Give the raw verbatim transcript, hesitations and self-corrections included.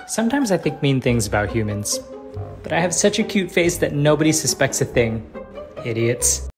Sometimes I think mean things about humans, but I have such a cute face that nobody suspects a thing. Idiots.